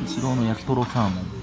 スシローの焼きとろサーモン。